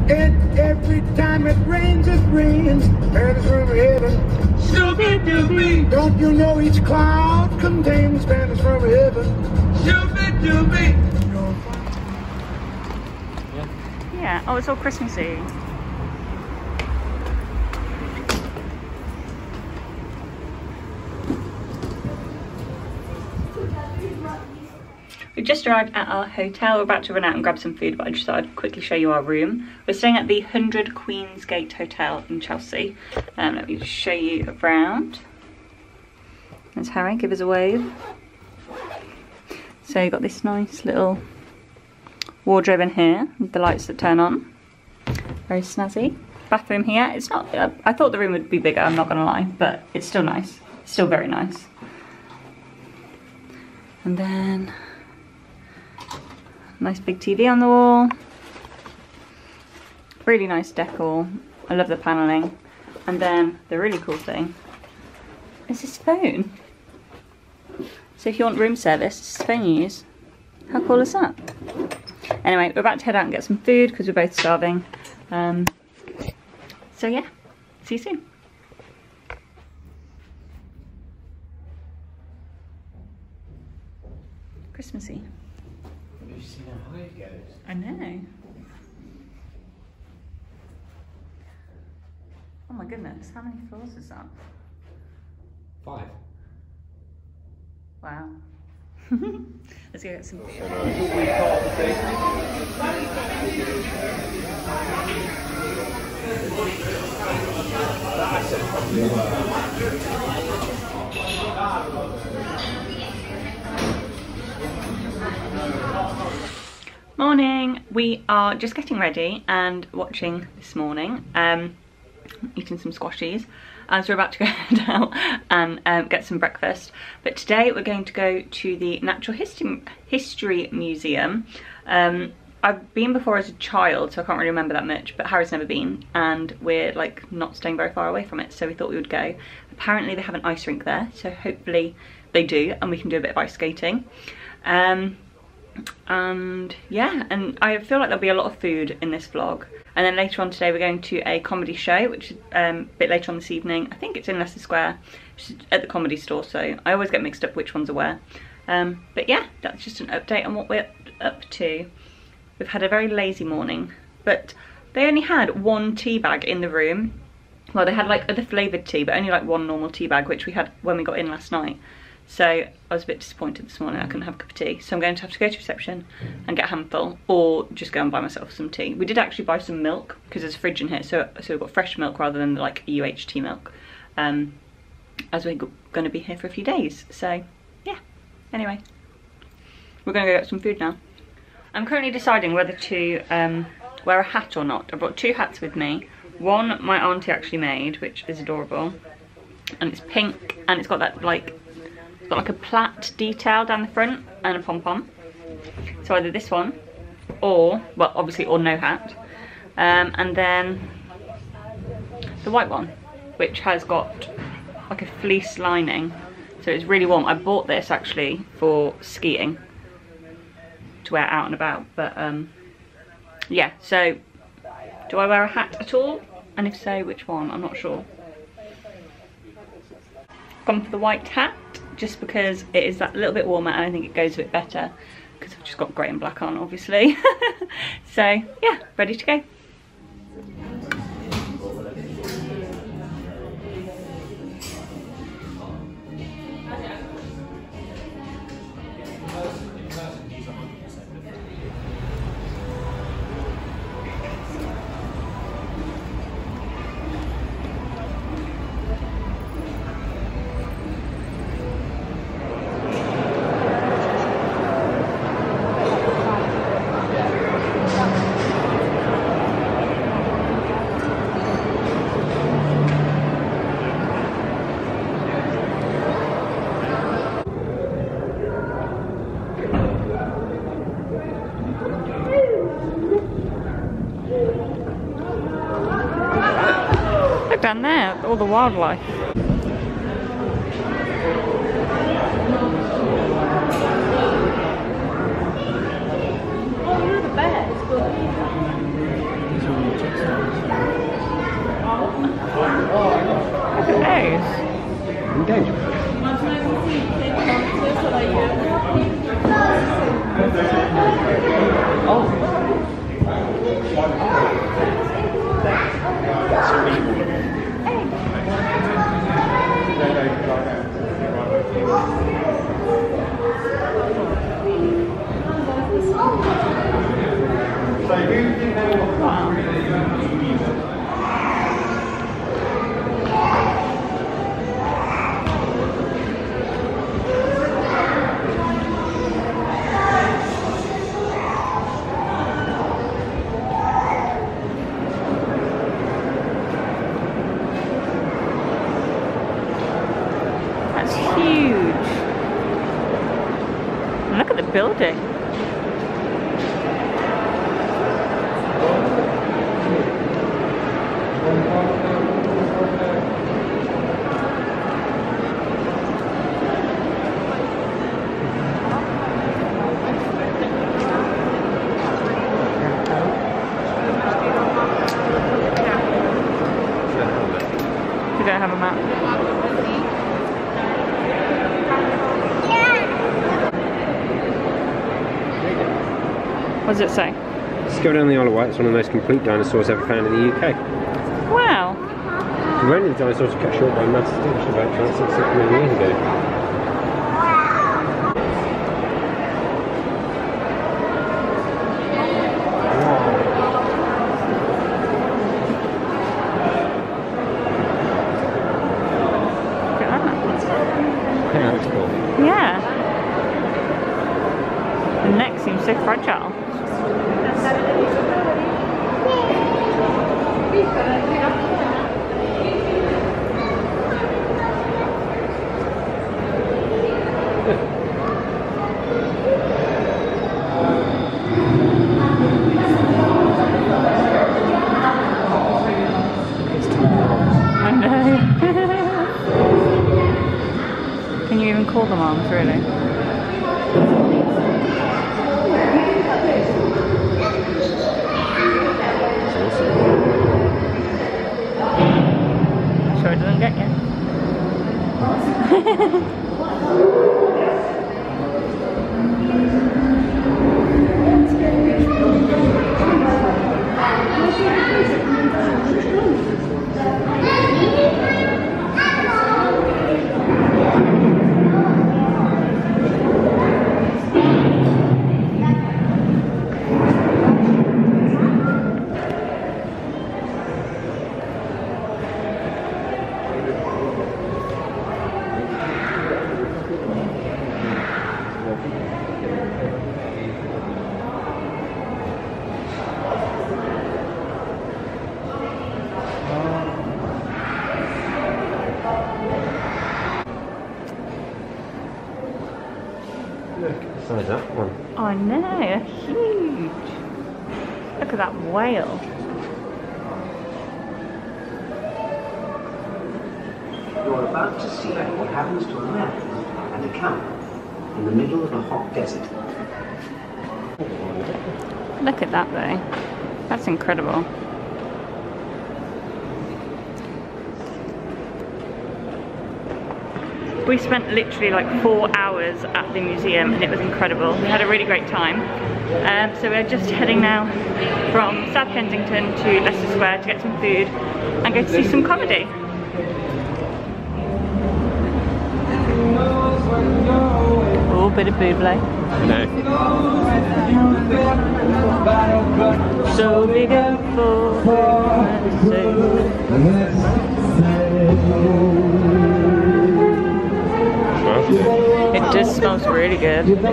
And every time it rains, Spanish from heaven. Stupid to me. Don't you know each cloud contains Spanish from heaven? Stupid to me. Yeah, oh, it's all Christmassy. We've just arrived at our hotel. We're about to run out and grab some food, but I just thought I'd quickly show you our room. We're staying at the 100 Queensgate Hotel in Chelsea. Let me just show you around. There's Harry, give us a wave. So you've got this nice little wardrobe in here with the lights that turn on. Very snazzy. Bathroom here. It's not, I thought the room would be bigger, I'm not gonna lie, but it's still nice. It's still very nice. And then nice big TV on the wall. Really nice decor. I love the paneling. And then the really cool thing is this phone. So if you want room service, this is the phone you use. How cool is that? Anyway, we're about to head out and get some food because we're both starving. So yeah, see you soon. Christmassy. Have you seen how high it goes? I know. Oh my goodness, how many floors is that? 5. Wow. Let's go get some food. Morning, we are just getting ready and watching This Morning, eating some squashies. So we're about to go out and get some breakfast. But today we're going to go to the Natural History Museum. I've been before as a child, so I can't really remember that much, but Harry's never been, and we're like not staying very far away from it, so we thought we would go. Apparently they have an ice rink there, so hopefully they do, and we can do a bit of ice skating. And yeah, and I feel like there'll be a lot of food in this vlog. And then later on today we're going to a comedy show, which is a bit later on this evening. I think it's in Leicester Square, which is at the Comedy Store, so I always get mixed up which ones are where. But yeah, that's just an update on what we're up to. We've had a very lazy morning, but they only had one tea bag in the room. Well, they had like other flavoured tea, but only like one normal tea bag, which we had when we got in last night. So I was a bit disappointed this morning I couldn't have a cup of tea. So I'm going to have to go to reception and get a handful, or just go and buy myself some tea. We did actually buy some milk because there's a fridge in here, so we've got fresh milk rather than like UHT milk, as we're going to be here for a few days. So yeah, anyway, we're going to go get some food now. I'm currently deciding whether to wear a hat or not. I brought 2 hats with me. One my auntie actually made, which is adorable, and it's pink, and it's got that like, it's got like a plait detail down the front and a pom-pom. So either this one or, well, obviously, or no hat. And then the white one, which has got like a fleece lining, so it's really warm. I bought this actually for skiing to wear out and about, but yeah, so do I wear a hat at all? And if so, which one? I'm not sure. Gone for the white hat, just because it is that little bit warmer and I think it goes a bit better because I've just got grey and black on, obviously. So yeah, ready to go. Look down there, all the wildlife. Oh, look at the bears. goes. That's huge. And look at the building. We don't have a map. What does it say? Let's go down the Isle of Wight. It's one of the most complete dinosaurs ever found in the UK. Wow. The only dinosaurs cut short by mass extinction about 6 million years ago. Yeah, that's cool. Yeah. The neck seems so fragile. I know. Can you even call them arms, really? Sure it doesn't get you. Look at the size of that one. Oh no, they're huge. Look at that whale. You're about to see what happens to a man and a camel in the middle of a hot desert. Look at that though. That's incredible. We spent literally like 4 hours at the museum and it was incredible. We had a really great time. So we're just heading now from South Kensington to Leicester Square to get some food and go to see some comedy. Oh, bit of Buble. No. So big up It just smells really good. Look,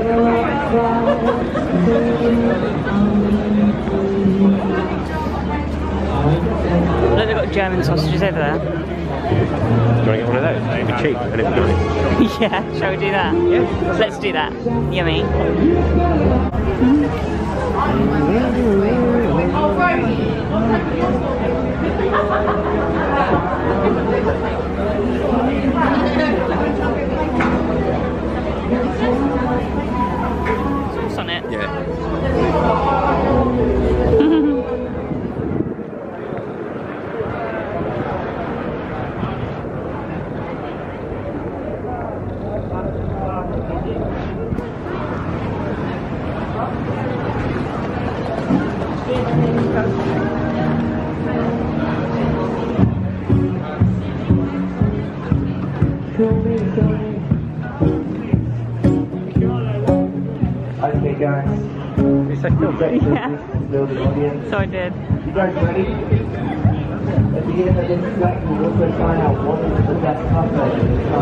they've got German sausages over there. Do you want to get one of those? It'd be cheap and it'd be nice. Yeah, shall we do that? Yeah. Let's do that. Yummy. Sauce on it. Yeah. Okay, guys. You say film? Build an audience. So I did. You guys ready? At the end of this track, we'll also find out what is the best couple in the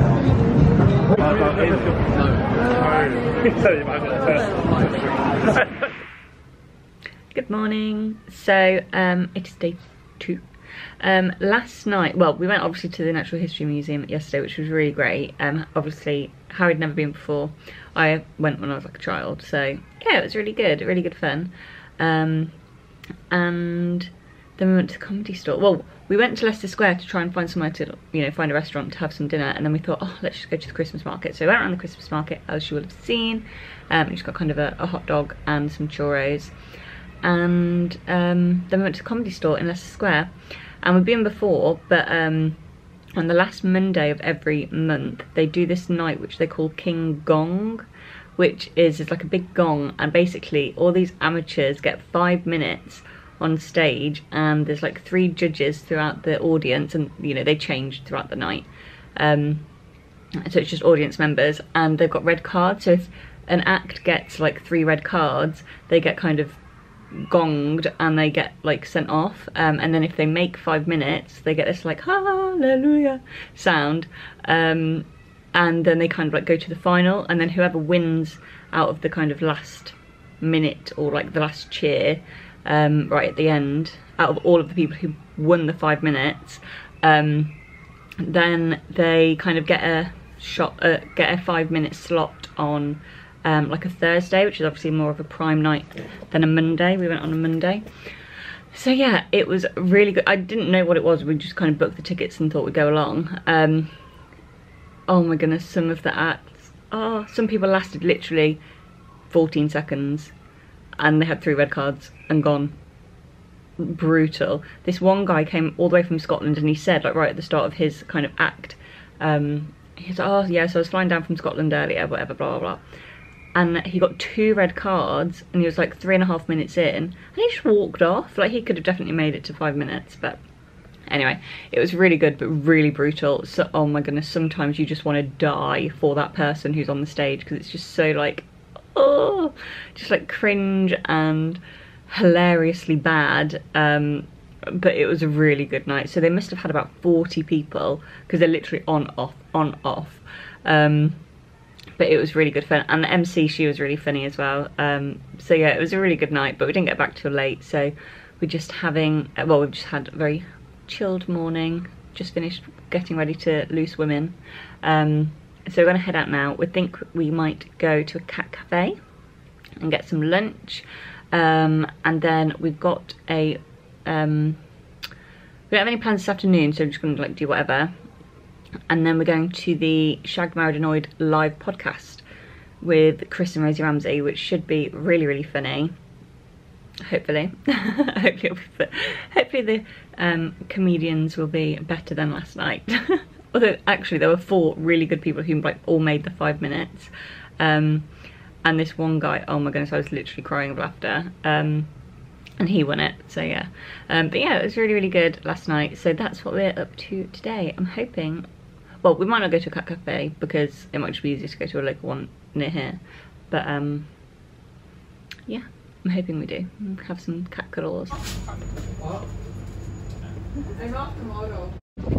time. Good morning. So it is day 2. Last night, well, we went obviously to the Natural History Museum yesterday, which was really great. Obviously Harry'd never been before. I went when I was like a child, so yeah, it was really good fun. And then we went to the Comedy Store. Well, we went to Leicester Square to try and find somewhere to, you know, find a restaurant to have some dinner, and then we thought, oh, let's just go to the Christmas market. So we went around the Christmas market, as you will have seen. We just got kind of a hot dog and some churros. And then we went to the Comedy Store in Leicester Square, and we've been before, but on the last Monday of every month they do this night which they call King Gong, which is like a big gong, and basically all these amateurs get 5 minutes on stage, and there's like 3 judges throughout the audience, and you know, they change throughout the night, so it's just audience members, and they've got red cards. So if an act gets like 3 red cards, they get kind of gonged and they get like sent off, and then if they make 5 minutes, they get this like hallelujah sound, and then they kind of like go to the final, and then whoever wins out of the kind of last minute, or like the last cheer, right at the end, out of all of the people who won the 5 minutes, then they kind of get a 5-minute slot on like a Thursday, which is obviously more of a prime night than a Monday. We went on a Monday. So yeah, it was really good. I didn't know what it was. We just kind of booked the tickets and thought we'd go along. Oh my goodness, some of the acts. Oh, some people lasted literally 14 seconds and they had 3 red cards and gone. Brutal. This one guy came all the way from Scotland, and he said, like right at the start of his kind of act, he said, oh yeah, so I was flying down from Scotland earlier, whatever, blah, blah, blah. And he got 2 red cards, and he was like 3.5 minutes in, and he just walked off. Like, he could have definitely made it to 5 minutes, but anyway, it was really good, but really brutal. So, oh my goodness, sometimes you just want to die for that person who's on the stage, because it's just so like, oh, just like cringe and hilariously bad. But it was a really good night. So they must have had about 40 people, because they're literally on, off. But it was really good fun, and the MC, she was really funny as well. So yeah, it was a really good night, but we didn't get back till late, so we're just having, well, we've just had a very chilled morning, just finished getting ready to loose women. So we're gonna head out now. We think we might go to a cat cafe and get some lunch, and then we've got a, we don't have any plans this afternoon, so we're just gonna like do whatever. And then we're going to the Shagged, Married, Annoyed live podcast with Chris and Rosie Ramsey, which should be really, really funny. Hopefully. Hopefully the comedians will be better than last night. Although actually there were 4 really good people who like all made the 5 minutes. And this one guy, oh my goodness, I was literally crying with laughter. And he won it, so yeah. But yeah, it was really, really good last night. So that's what we're up to today. I'm hoping, well, we might not go to a cat cafe because it might just be easier to go to a local one near here. But yeah, I'm hoping we do. Have some cat cuddles. I'm off tomorrow.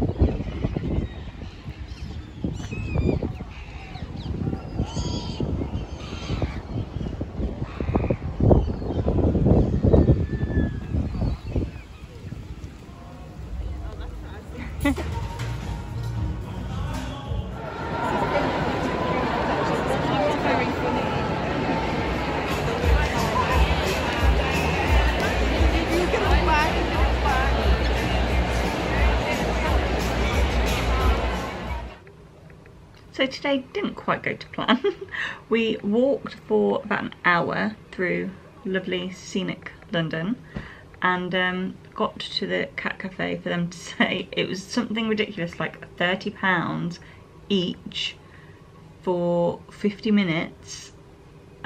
So today didn't quite go to plan. We walked for about an hour through lovely scenic London, and got to the cat cafe for them to say it was something ridiculous, like £30 each for 50 minutes,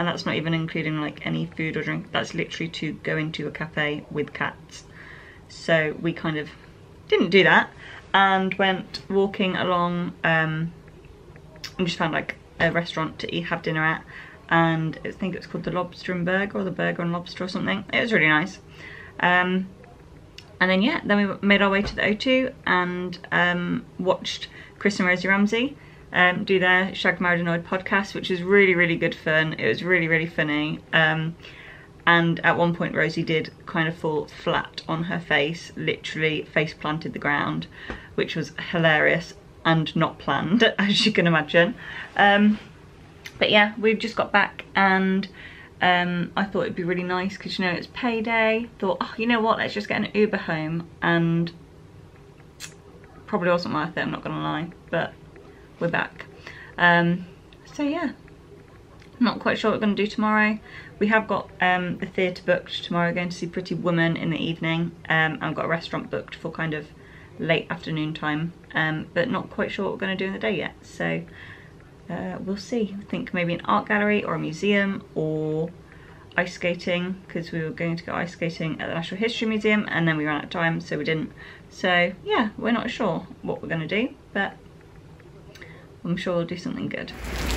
and that's not even including like any food or drink. That's literally to go into a cafe with cats. So we kind of didn't do that and went walking along and just found like a restaurant to have dinner at, and I think it was called the Lobster and Burger, or the Burger and Lobster or something. It was really nice. And then yeah, then we made our way to the O2 and watched Chris and Rosie Ramsey do their Shagged, Married, Annoyed podcast, which was really, really good fun. It was really, really funny. And at one point Rosie did kind of fall flat on her face, literally face planted the ground, which was hilarious and not planned, as you can imagine. But yeah, we've just got back, and I thought it'd be really nice because, you know, it's payday. Thought, oh, you know what, let's just get an Uber home, and probably wasn't worth it, I'm not gonna lie, but we're back. So yeah, not quite sure what we're gonna do tomorrow. We have got the theatre booked tomorrow, going to see Pretty Woman in the evening. I've got a restaurant booked for kind of late afternoon time, but not quite sure what we're gonna do in the day yet, so we'll see. I think maybe an art gallery or a museum or ice skating, because we were going to go ice skating at the Natural History Museum and then we ran out of time, so we didn't. So yeah, we're not sure what we're going to do, but I'm sure we'll do something good.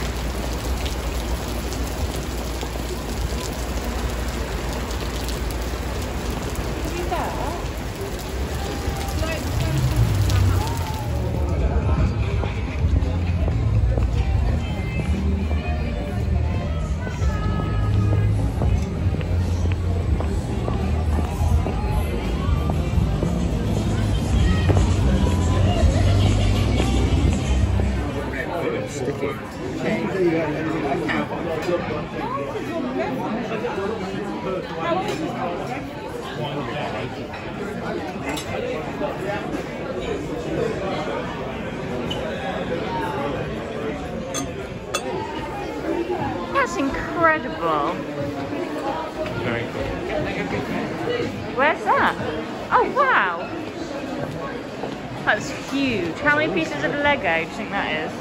That's incredible. Very cool. Where's that? Oh wow! That's huge. How many pieces of Lego do you think that is?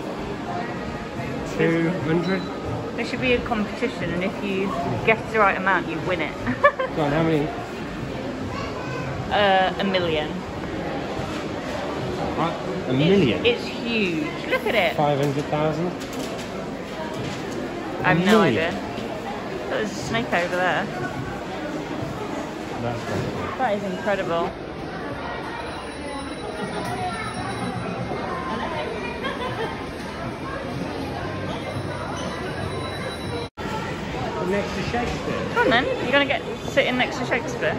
200? There should be a competition, and if you guess the right amount, you win it. Go on, how many? 1 million. What? A million? It's huge. Look at it. 500,000? I have no idea. There's a snake over there. That's very cool. That is incredible. Next to Shakespeare. Come on then, you're gonna get sitting next to Shakespeare.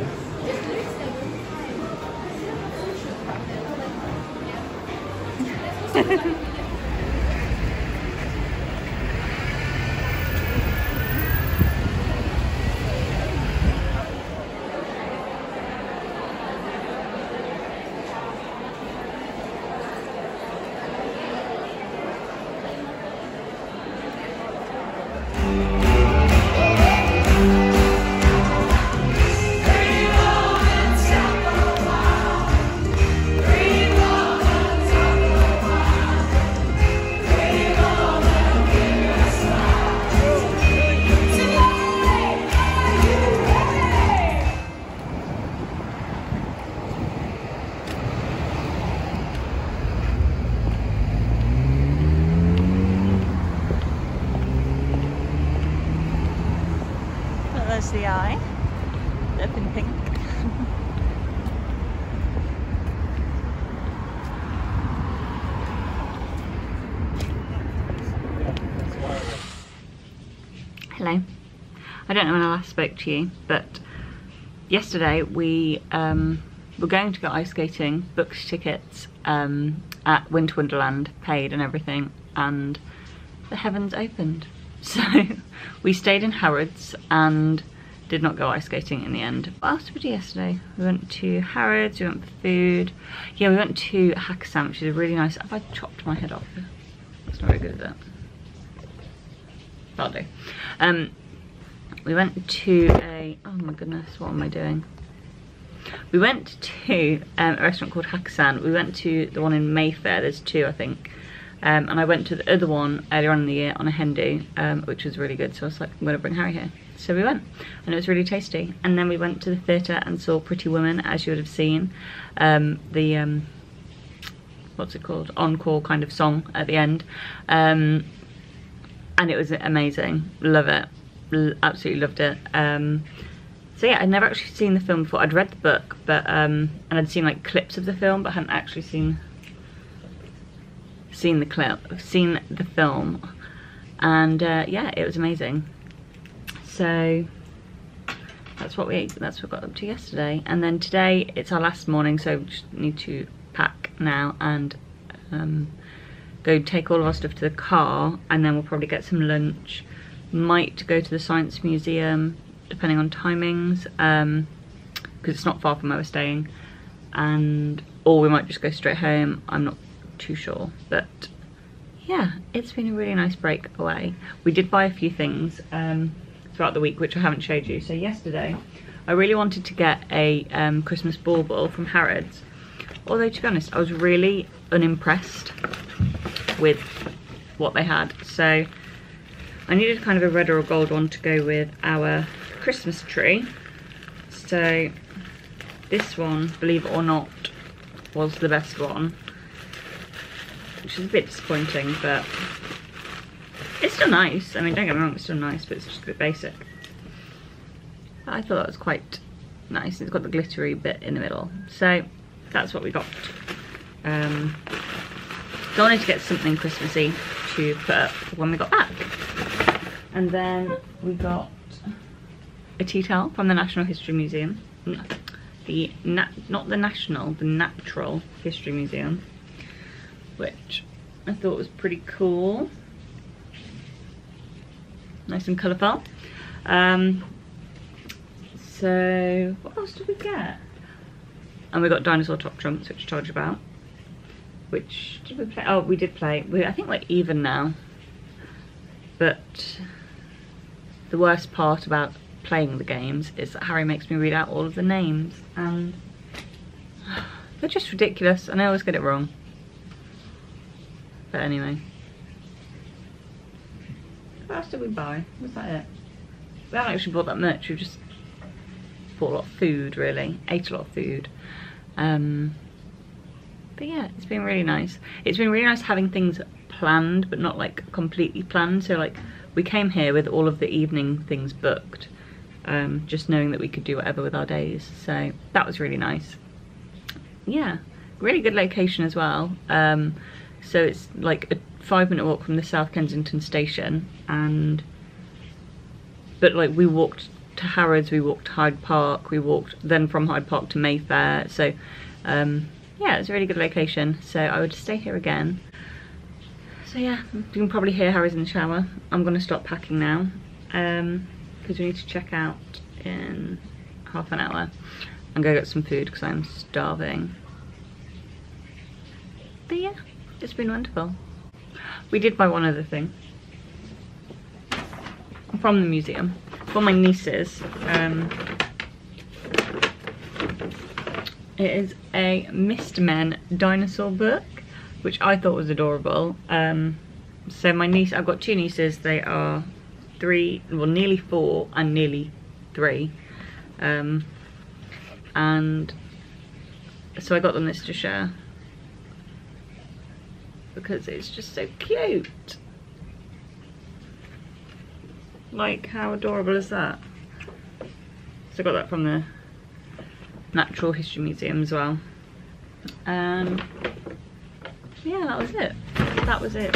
There's the eye, up in pink. Hello. I don't know when I last spoke to you, but yesterday we were going to go ice skating, booked tickets at Winter Wonderland, paid and everything, and the heavens opened. So we stayed in Harrods and did not go ice skating in the end. What else did we do yesterday? We went to Harrods, we went for food. Yeah, we went to Hakkasan, which is a really nice... Have I chopped my head off? That's not very good, is it? That'll do. We went to a... Oh my goodness, what am I doing? We went to a restaurant called Hakkasan. We went to the one in Mayfair, there's two I think. And I went to the other one earlier on in the year on a hen do, which was really good. So I was like, I'm going to bring Harry here. So we went, and it was really tasty. And then we went to the theatre and saw Pretty Woman, as you would have seen. What's it called? Encore kind of song at the end. And it was amazing. Love it. Absolutely loved it. So yeah, I'd never actually seen the film before. I'd read the book, but and I'd seen like clips of the film, but hadn't actually seen the film. And yeah, it was amazing. So that's what we got up to yesterday. And then today it's our last morning, so we just need to pack now and go take all of our stuff to the car, and then we'll probably get some lunch. Might go to the Science Museum, depending on timings, because it's not far from where we're staying, or we might just go straight home. I'm not too sure, but yeah, it's been a really nice break away. We did buy a few things throughout the week, which I haven't showed you. So yesterday I really wanted to get a Christmas bauble from Harrods, although to be honest I was really unimpressed with what they had. So I needed kind of a red or a gold one to go with our Christmas tree. So this one, believe it or not, was the best one, which is a bit disappointing, but it's still nice. I mean, don't get me wrong, it's still nice, but it's just a bit basic. But I thought that was quite nice. It's got the glittery bit in the middle. So that's what we got. So I wanted to get something Christmassy to put up when we got back. And then we got a tea towel from the National History Museum. Not the National, the Natural History Museum, which I thought was pretty cool. Nice and colourful. So what else did we get? And we got Dinosaur Top Trumps, which I told you about. Which did we play? Oh, we did play. I think we're even now. But the worst part about playing the games is that Harry makes me read out all of the names, and they're just ridiculous, and I always get it wrong. But anyway. What else did we buy? Was that it? We haven't actually bought that much. We just bought a lot of food, really. Ate a lot of food. But yeah, it's been really nice. It's been really nice having things planned, but not like completely planned. So like we came here with all of the evening things booked, just knowing that we could do whatever with our days. So that was really nice. Yeah, really good location as well. So it's like a 5-minute walk from the South Kensington station, but like we walked to Harrods, we walked to Hyde Park, we walked then from Hyde Park to Mayfair. So yeah, it's a really good location. So I would stay here again. So yeah, you can probably hear Harry's in the shower. I'm gonna stop packing now, because we need to check out in half an hour and go get some food because I'm starving. But yeah, it's been wonderful. We did buy one other thing from the museum for my nieces. It is a Mr. Men dinosaur book, which I thought was adorable. So my niece, I've got two nieces, they are 3, well nearly 4 and nearly 3. And so I got them this to share because it's just so cute. Like, how adorable is that? So I got that from the Natural History Museum as well. Yeah, that was it. That was it.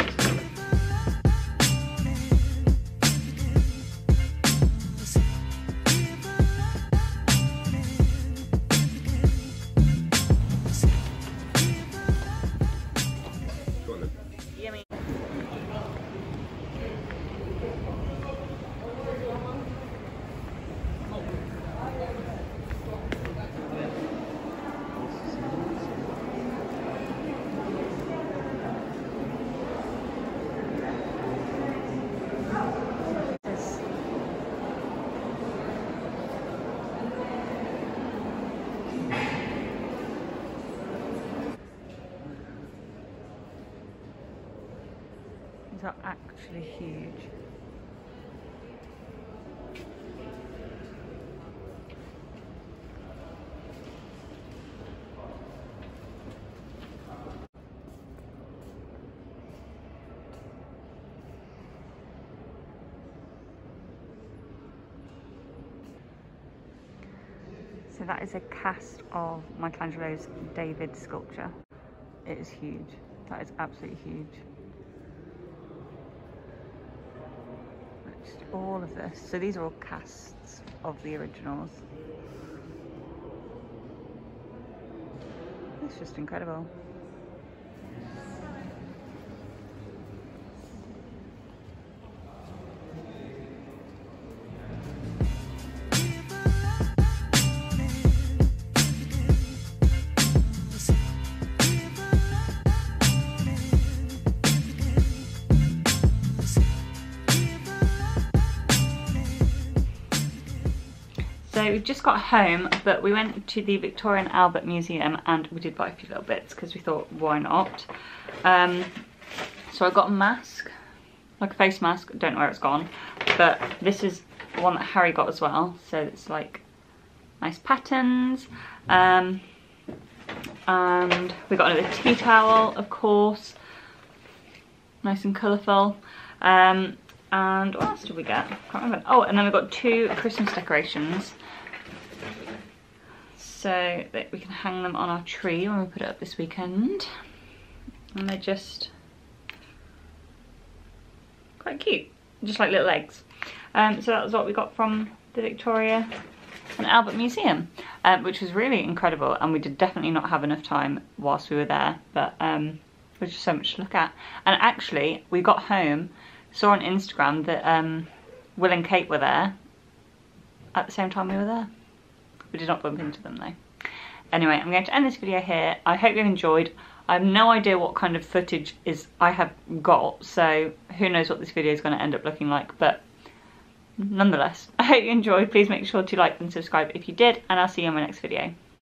Yummy. are actually huge. So that is a cast of Michelangelo's David sculpture. It is huge. That is absolutely huge. Just all of this. So these are all casts of the originals. It's just incredible. So we've just got home, but we went to the Victoria and Albert Museum and we did buy a few little bits because we thought, why not? So I got a mask, like a face mask. I don't know where it's gone, but this is the one that Harry got as well. So it's like nice patterns. And we got another tea towel, of course, nice and colourful. And what else did we get? I can't remember. Oh, and then we got 2 Christmas decorations so that we can hang them on our tree when we put it up this weekend. And they're just quite cute, just like little eggs. So that was what we got from the Victoria and Albert Museum, which was really incredible, and we did definitely not have enough time whilst we were there, but there was just so much to look at. And actually, we got home, saw on Instagram that Will and Kate were there at the same time we were there. We did not bump into them though. Anyway, I'm going to end this video here. I hope you've enjoyed. I have no idea what kind of footage I have got, so who knows what this video is going to end up looking like, but nonetheless, I hope you enjoyed. Please make sure to like and subscribe if you did, and I'll see you in my next video.